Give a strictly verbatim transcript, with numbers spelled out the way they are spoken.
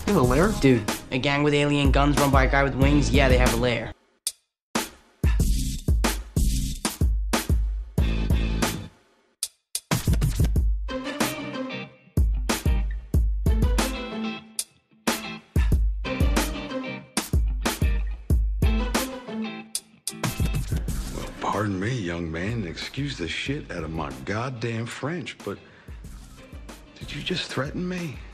They have a lair? Dude, a gang with alien guns run by a guy with wings, yeah, they have a lair. Pardon me, young man, and excuse the shit out of my goddamn French, but did you just threaten me?